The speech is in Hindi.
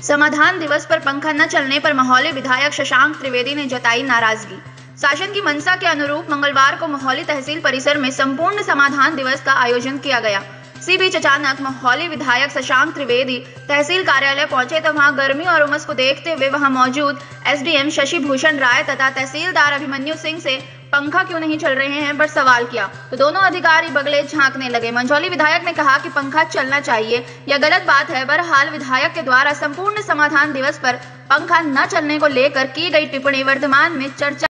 समाधान दिवस पर पंखा न चलने पर महोली विधायक शशांक त्रिवेदी ने जताई नाराजगी। शासन की मंशा के अनुरूप मंगलवार को महोली तहसील परिसर में संपूर्ण समाधान दिवस का आयोजन किया गया। इसी बीच अचानक महोली विधायक शशांक त्रिवेदी तहसील कार्यालय पहुंचे तो वहां गर्मी और उमस को देखते हुए वहां मौजूद एसडीएम शशि भूषण राय तथा तहसीलदार अभिमन्यु सिंह से पंखा क्यों नहीं चल रहे हैं पर सवाल किया तो दोनों अधिकारी बगले झांकने लगे। मंझौली विधायक ने कहा कि पंखा चलना चाहिए, यह गलत बात है। बहरहाल विधायक के द्वारा संपूर्ण समाधान दिवस पर पंखा न चलने को लेकर की गई टिप्पणी वर्तमान में चर्चा